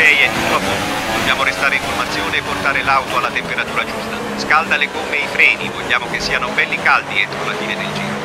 è tutto a posto. Dobbiamo restare in formazione e portare l'auto alla temperatura giusta. Scalda le gomme e i freni, vogliamo che siano belli caldi entro la fine del giro.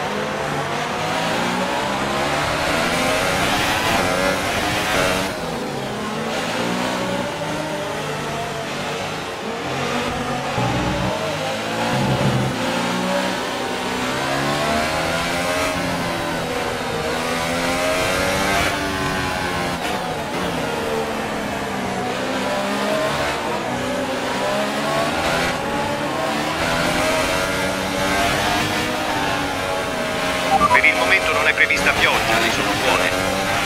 Per il momento non è prevista pioggia, le sono buone.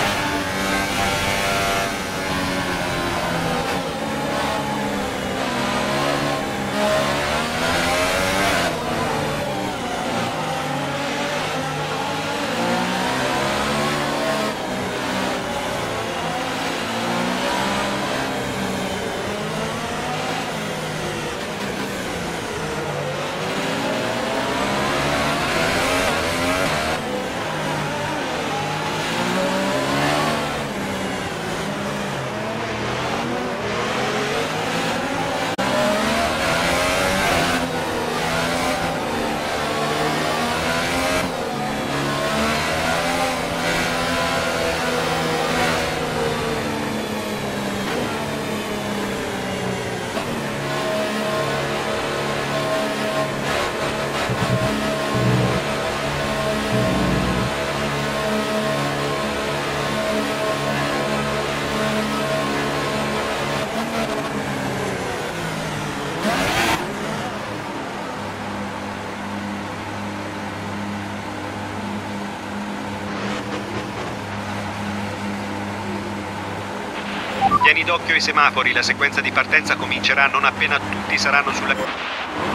Tieni d'occhio i semafori, la sequenza di partenza comincerà non appena tutti saranno sulla...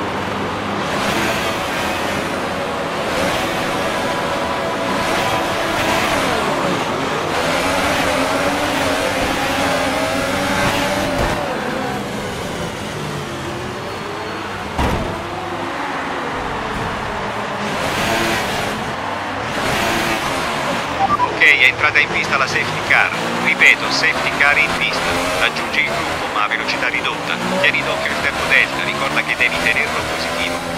Ok, è entrata in pista la safety car. Ripeto, safety car in pista. Raggiungi il gruppo ma a velocità ridotta. Tieni d'occhio il tempo delta, ricorda che devi tenerlo positivo.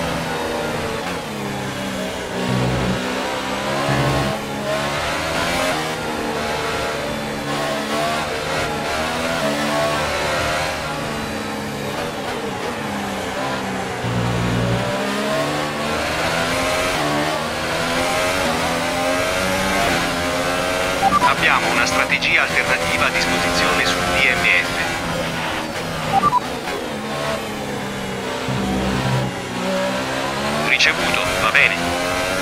Abbiamo una strategia alternativa a disposizione sul DMF. Ricevuto, va bene.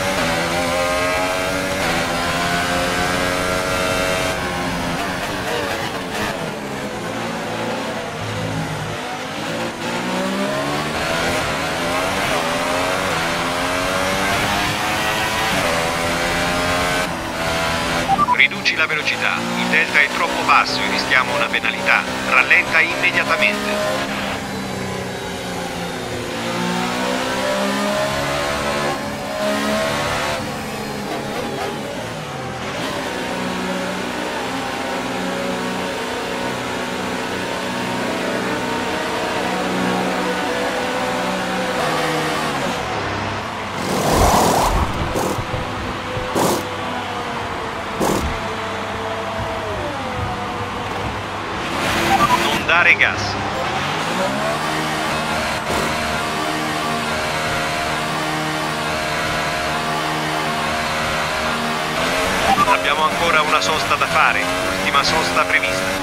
Riduci la velocità, il delta è troppo basso e rischiamo una penalità. Rallenta immediatamente. Dare gas. Abbiamo ancora una sosta da fare, ultima sosta prevista.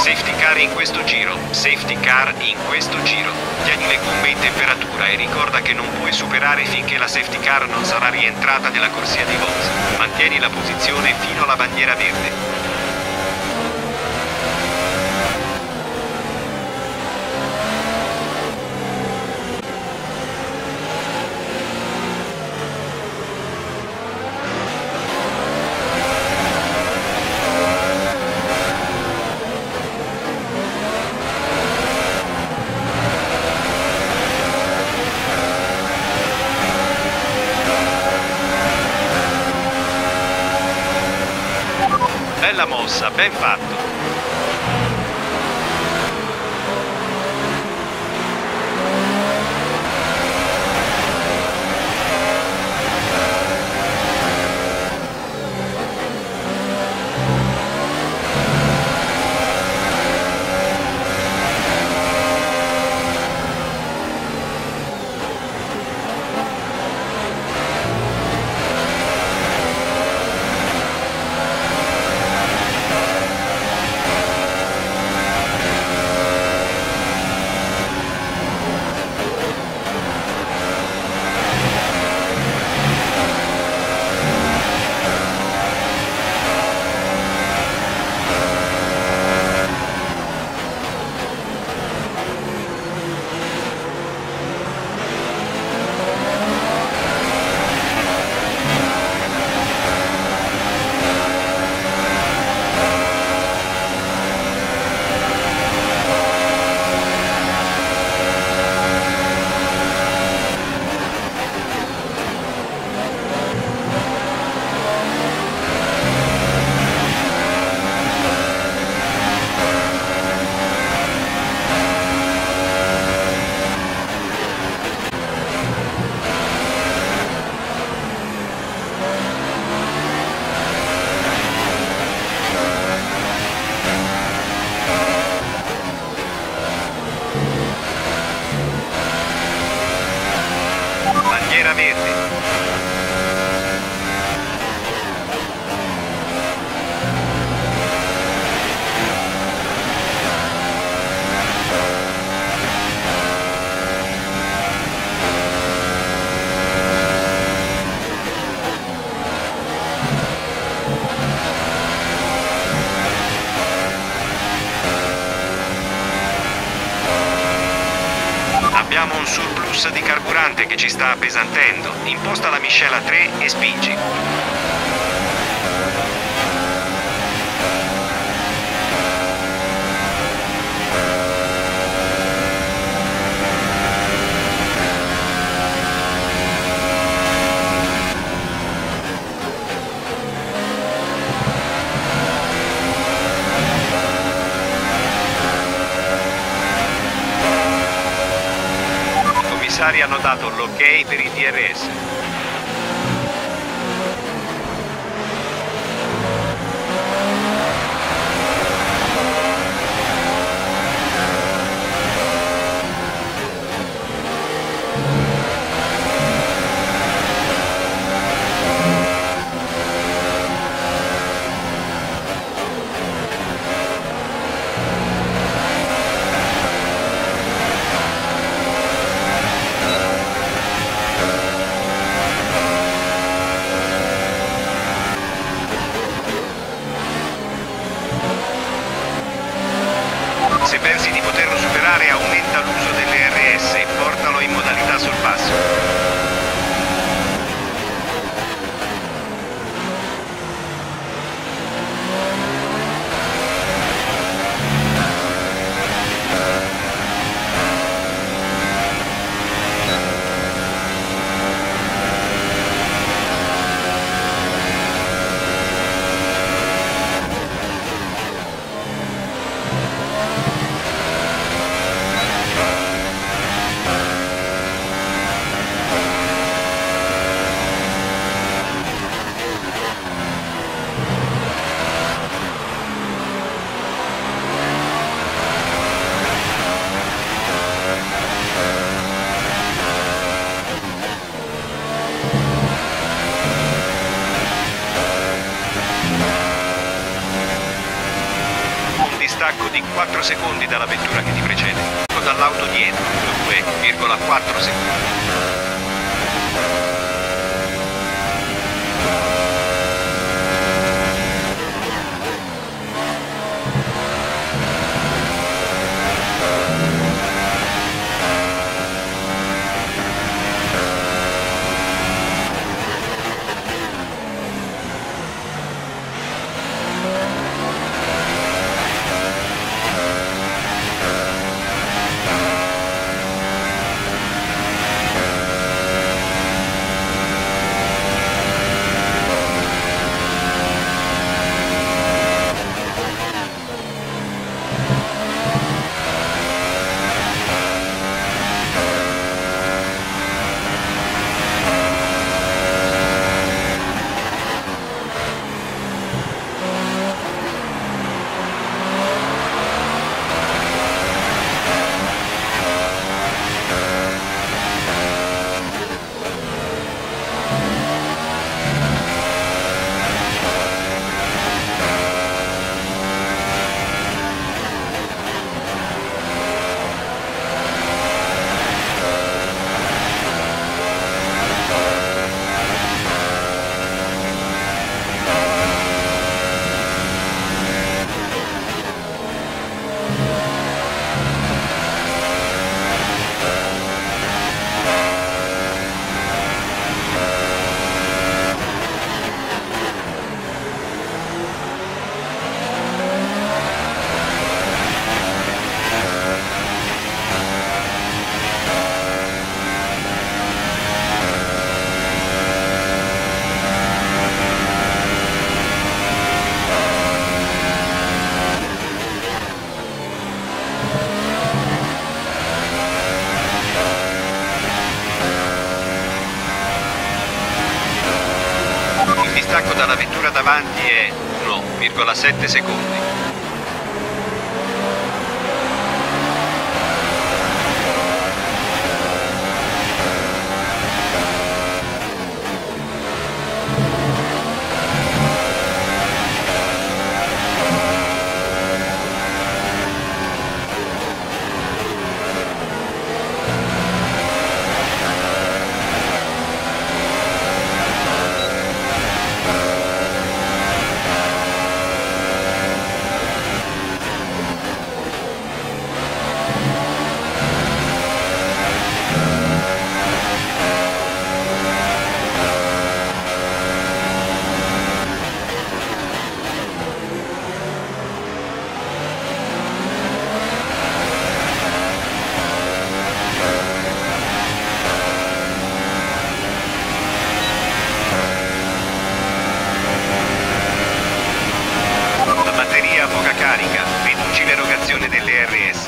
Safety car in questo giro, safety car in questo giro. Tieni le gomme in temperatura e ricorda che non puoi superare finché la safety car non sarà rientrata nella corsia di box. Mantieni la posizione fino alla bandiera verde. Bella mossa, ben fatto. Bandiera verde. Abbiamo un surplus di carburante che ci sta appesantendo. Imposta la miscela 3 e spingi. I commissari hanno dato l'ok per il DRS. 4 secondi dalla vettura che ti precede. Dall'auto dietro, 2,4 secondi. Il distacco dalla vettura davanti è 1,7 secondi. Poca carica, riduci l'erogazione delle RS.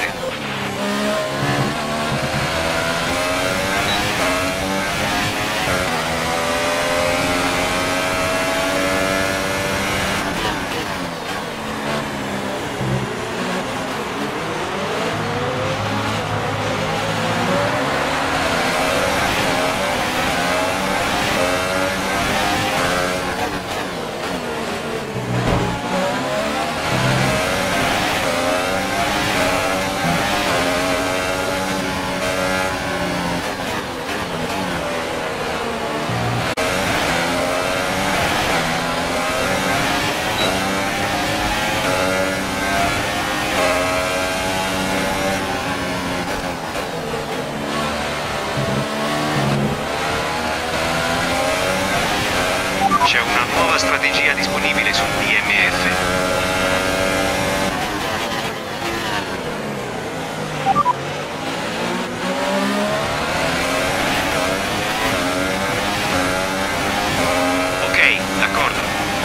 C'è una nuova strategia disponibile sul WMF. Ok, d'accordo.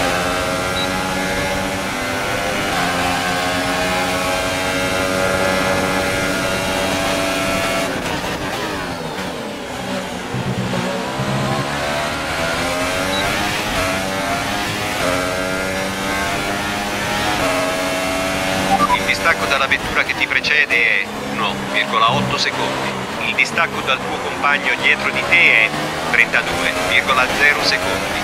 Il distacco dalla vettura che ti precede è 1,8 secondi. Il distacco dal tuo compagno dietro di te è 32,0 secondi.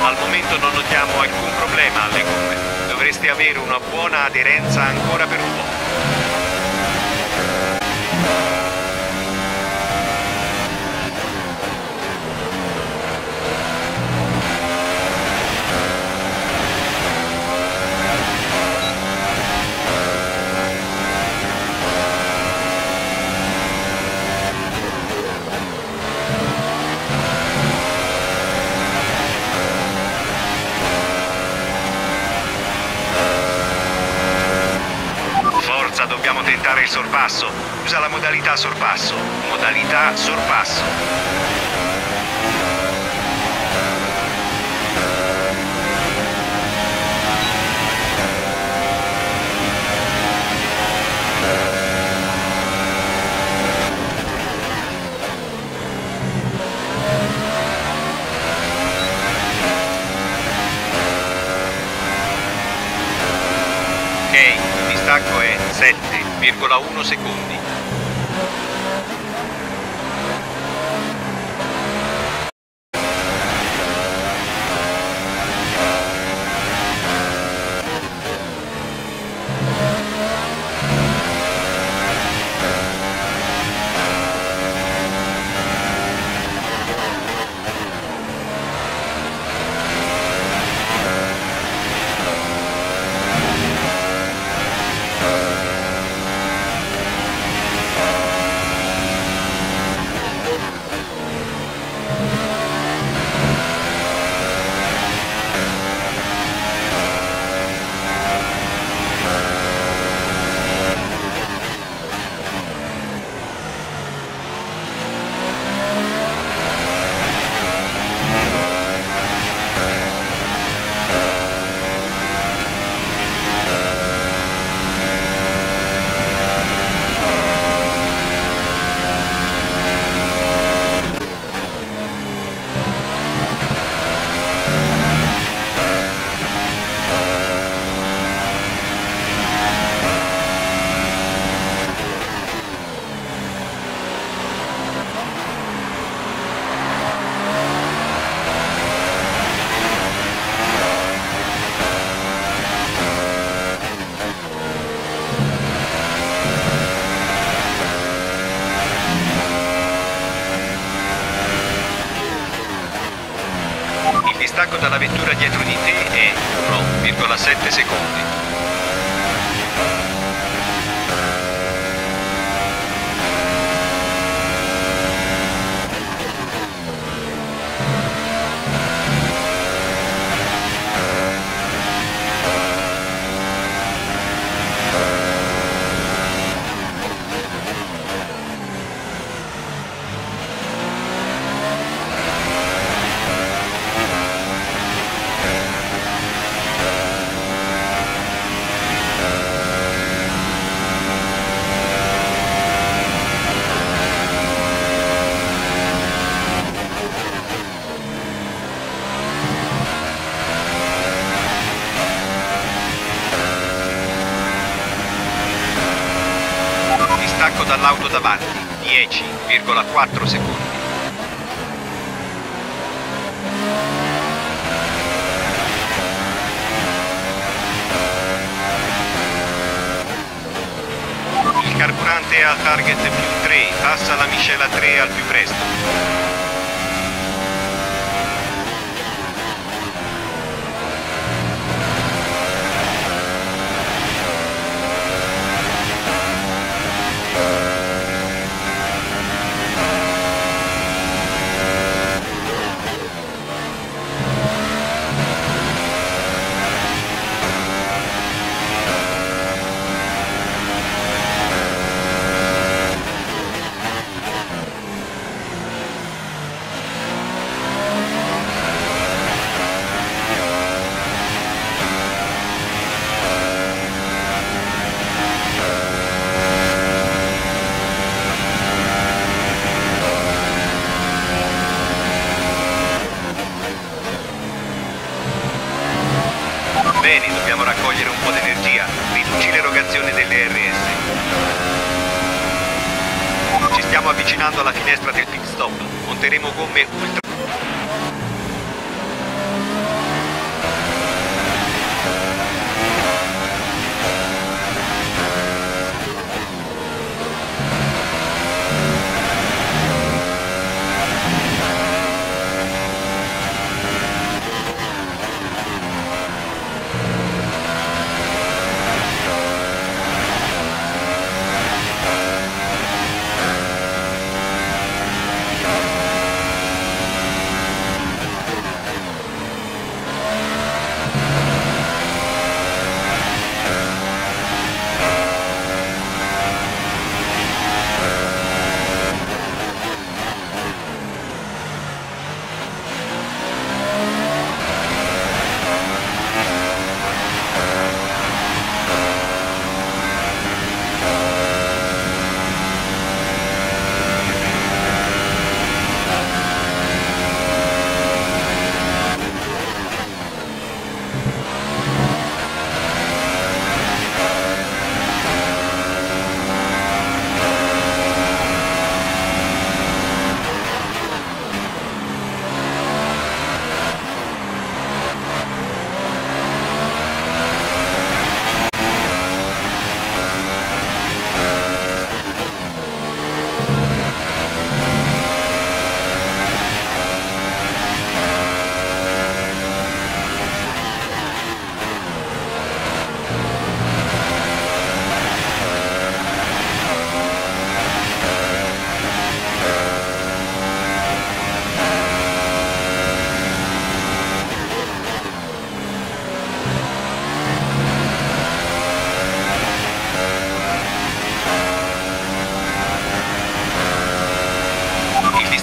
Al momento non notiamo alcun problema alle gomme. Dovreste avere una buona aderenza ancora per un po'. Dobbiamo tentare il sorpasso. Usa la modalità sorpasso. Modalità sorpasso. Ok, il distacco è 7,1 secondi. Il distacco dalla vettura dietro di te è 1,7 secondi. Distacco dall'auto davanti, 10,4 secondi. Il carburante è al target più 3, passa la miscela 3 al più presto. Bene, dobbiamo raccogliere un po' di energia. Riduci l'erogazione delle RS. Ci stiamo avvicinando alla finestra del pit stop. Monteremo gomme ultra.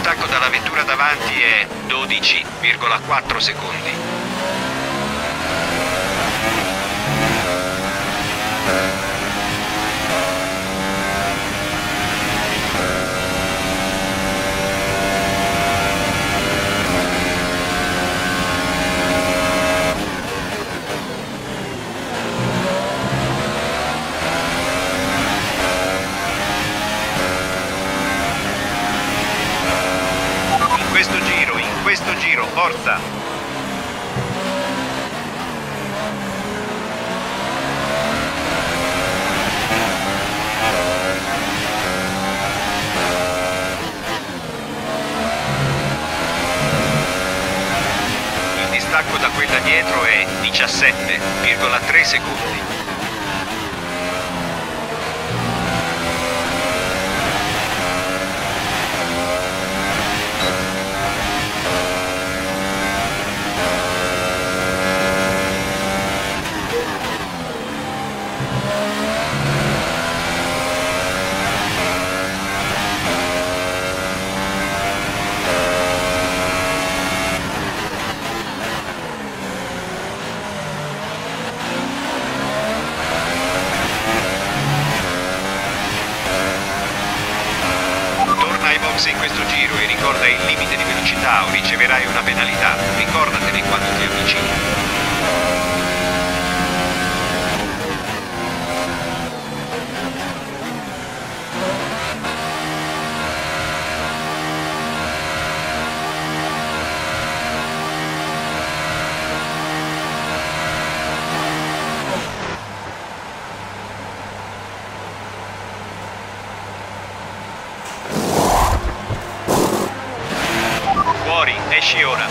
distacco dalla vettura davanti è 12,4 secondi. In questo giro, forza! Il distacco da quella dietro è 17,3 secondi. In questo giro e ricorda il limite di velocità o riceverai una penalità. Ricordatene quando ti avvicini. Esci ora.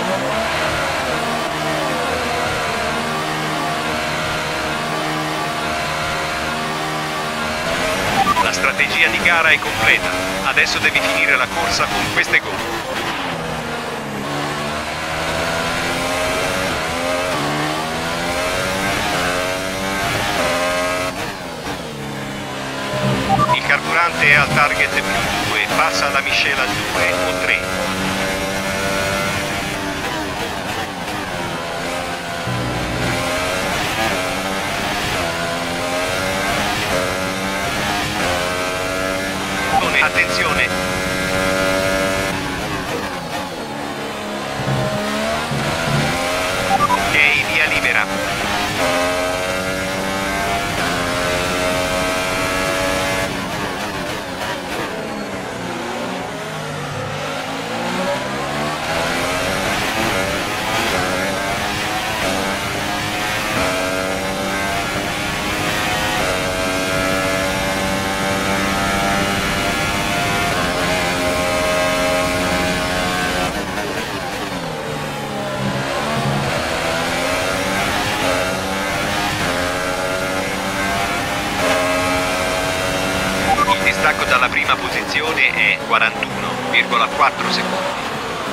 La strategia di gara è completa. Adesso devi finire la corsa con queste gomme. Il carburante è al target più 2, passa alla miscela 2 o 3. Attenzione! Ok, via libera. Il distacco dalla prima posizione è 41,4 secondi.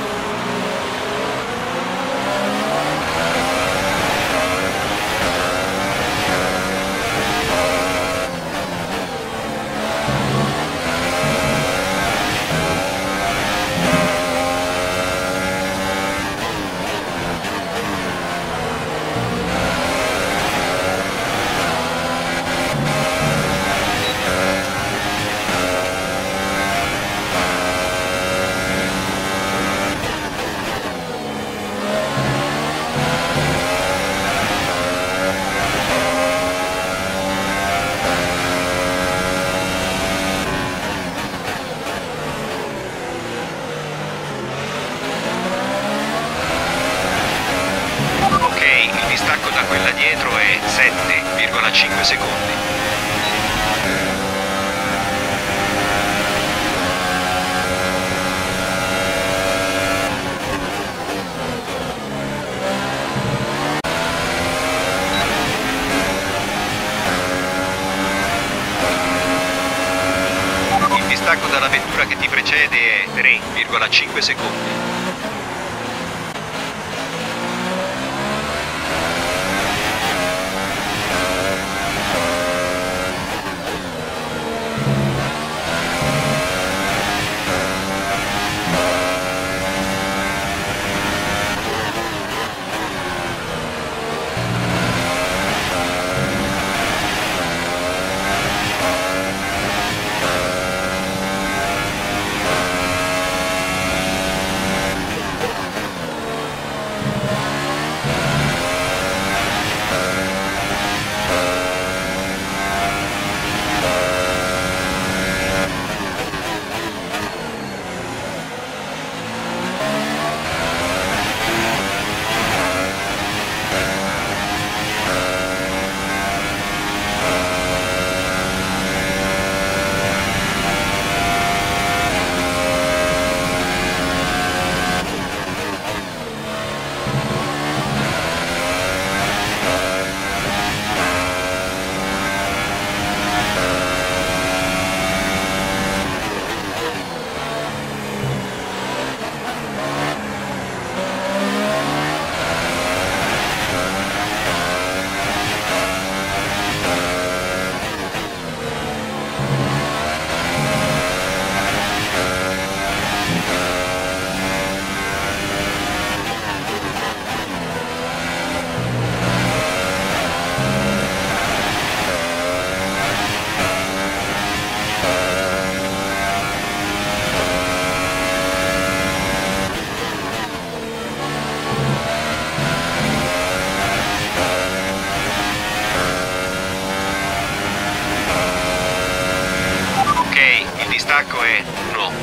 Da quella dietro è 7,5 secondi. Il distacco dalla vettura che ti precede è 3,5 secondi.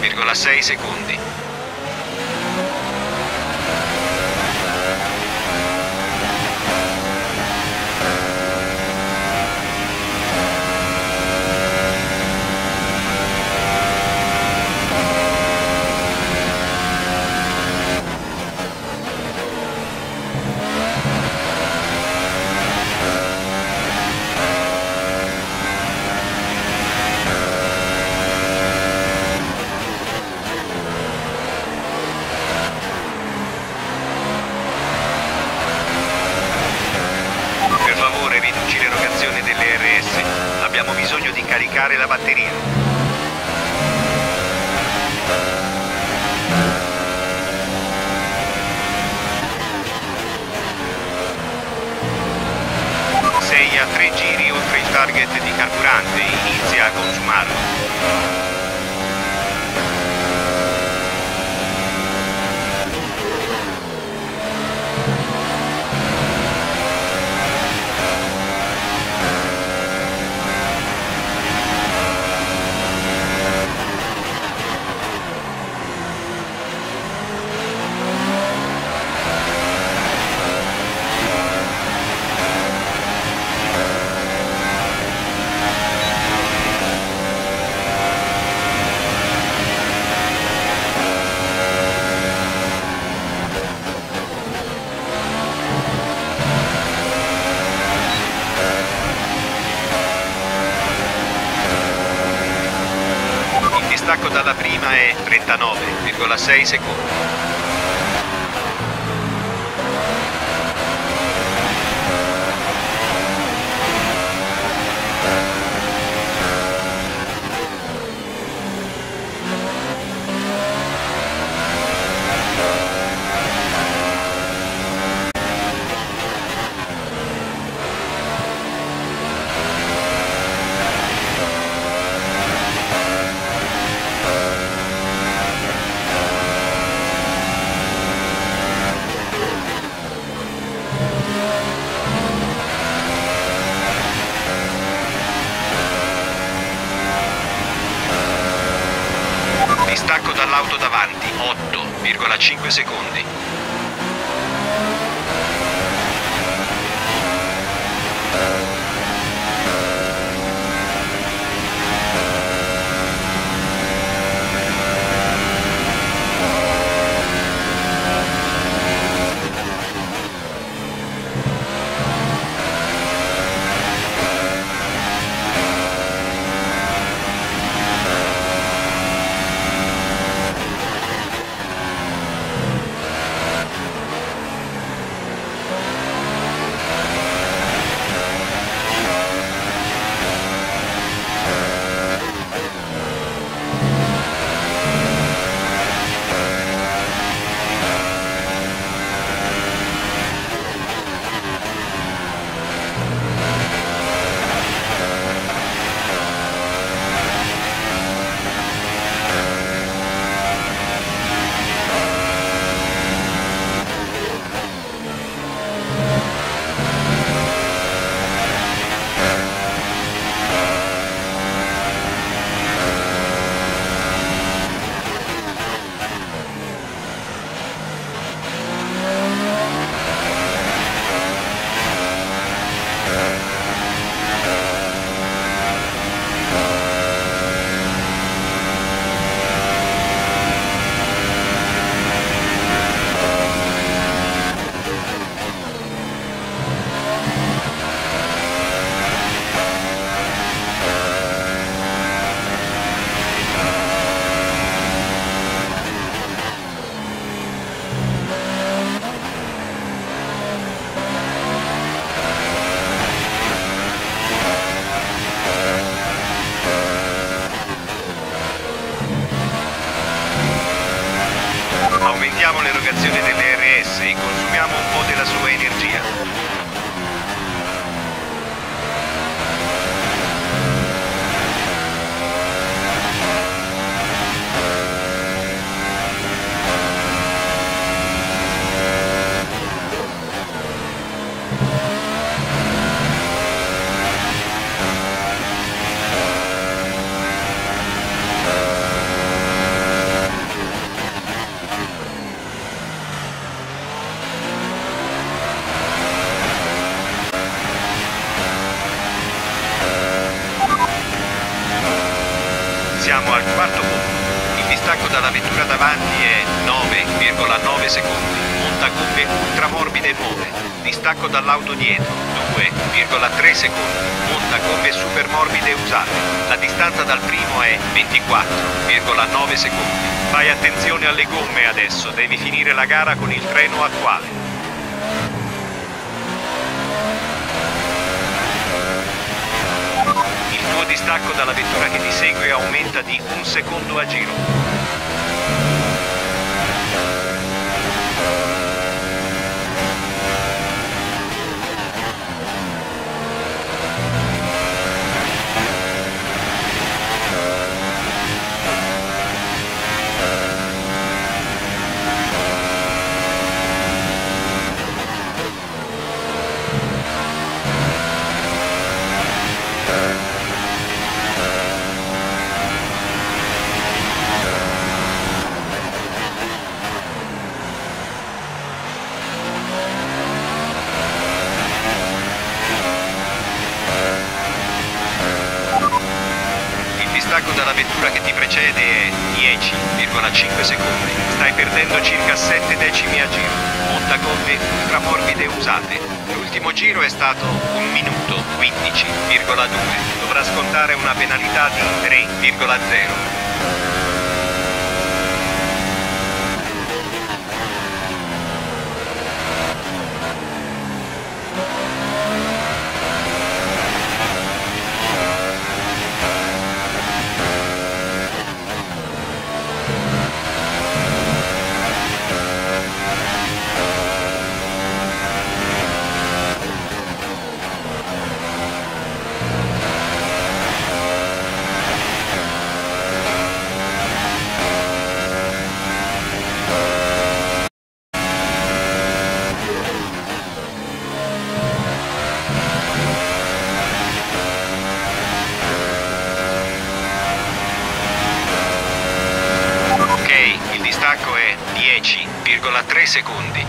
2,6 secondi. Riduci l'erogazione delle RS. Abbiamo bisogno di caricare la batteria. Sei a 3 giri oltre il target di carburante. Inizia a consumarlo. Il distacco dalla prima è 39,6 secondi. Distacco dall'auto davanti, 8,5 secondi. Aumentiamo l'erogazione delle RS e consumiamo un po' della sua energia. Siamo al quarto punto. Il distacco dalla vettura davanti è 9,9 secondi. Montagomme ultramorbide nuove. Distacco dall'auto dietro 2,3 secondi. Montagomme supermorbide usate. La distanza dal primo è 24,9 secondi. Fai attenzione alle gomme adesso, devi finire la gara con il treno attuale. Il tuo distacco dalla vettura che ti segue aumenta di 1 secondo a giro. Il distacco dalla vettura che ti precede è 10,5 secondi. Stai perdendo circa 7 decimi a giro. Montagomme ultramorbide usate. L'ultimo giro è stato 1 minuto 15,2. Dovrà scontare una penalità di 3,0. Il distacco è 10,3 secondi.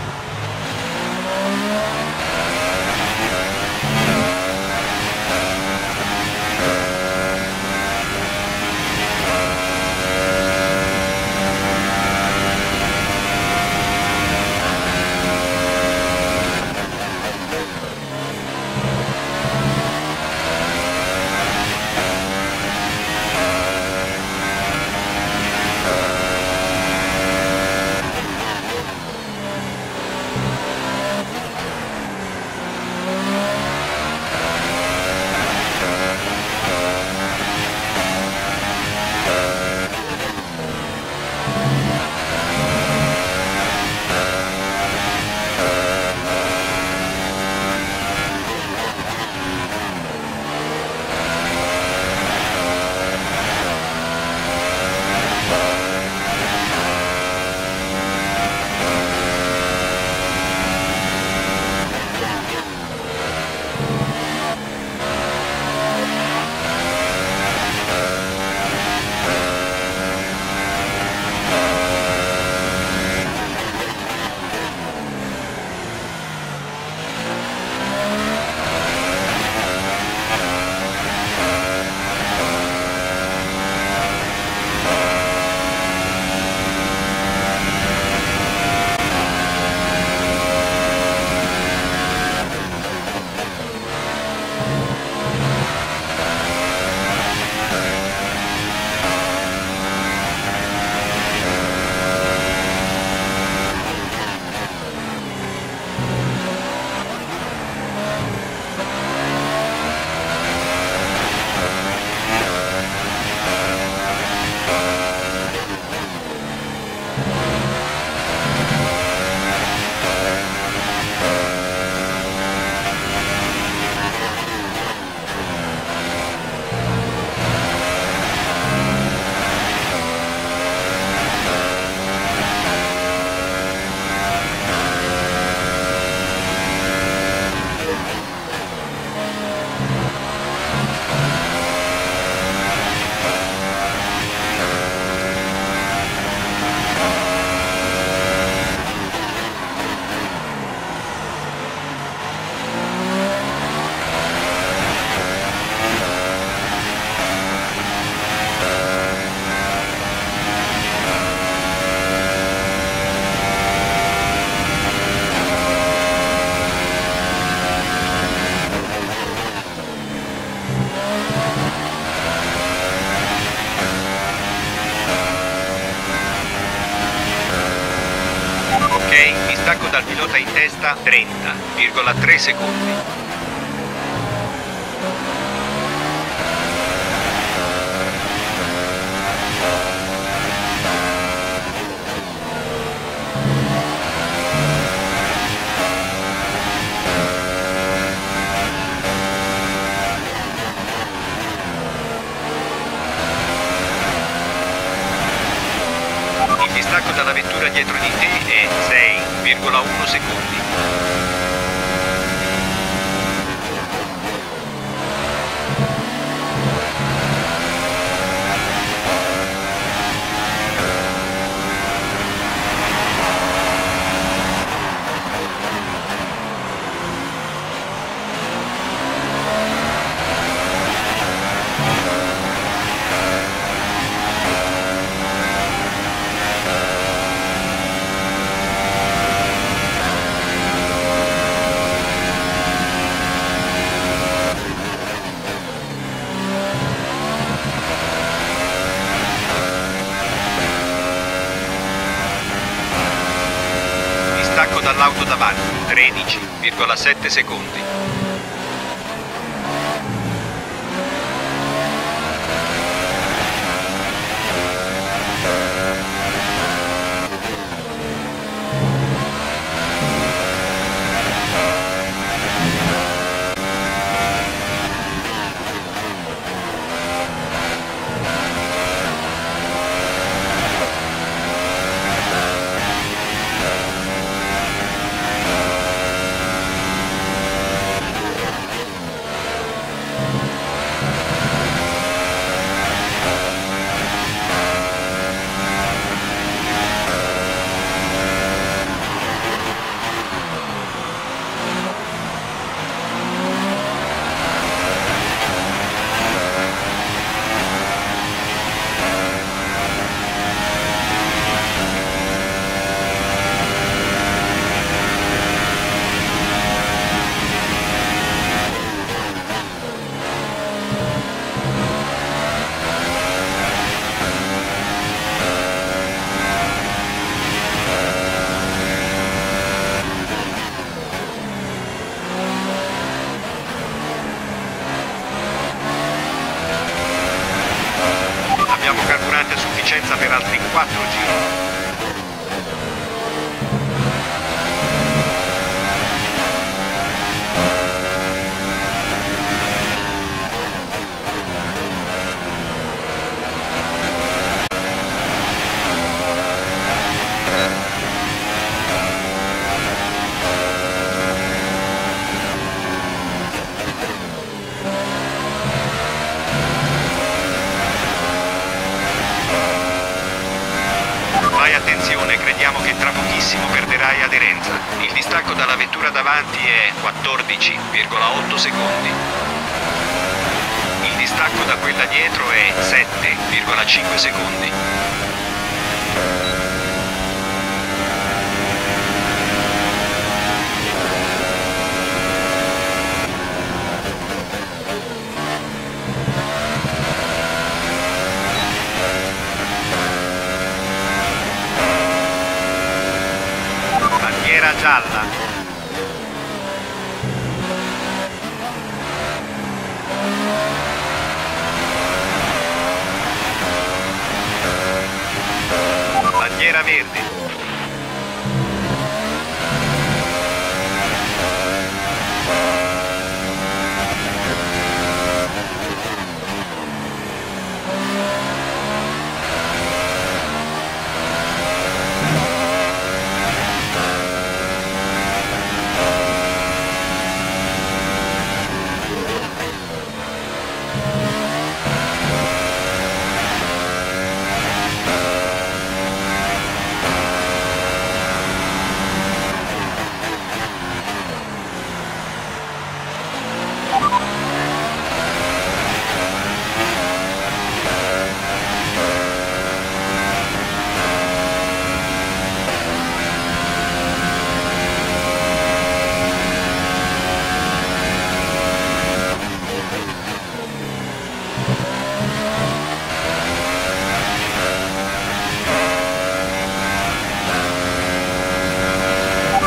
Ok, distacco dal pilota in testa 30,3 secondi. Il distacco dalla vettura dietro di te è 6,1 secondi. Distacco dall'auto davanti 13,7 secondi. Abbiamo carburante a sufficienza per altri 4 giri. Fai attenzione, crediamo che tra pochissimo perderai aderenza. Il distacco dalla vettura davanti è 14,8 secondi. Il distacco da quella dietro è 7,5 secondi. Bandiera gialla. Bandiera verde.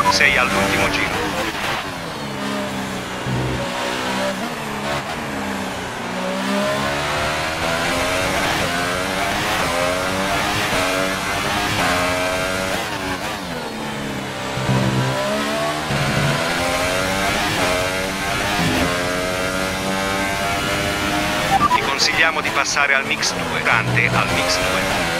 Sei all'ultimo giro. Consigliamo di passare al mix 2, al mix 2.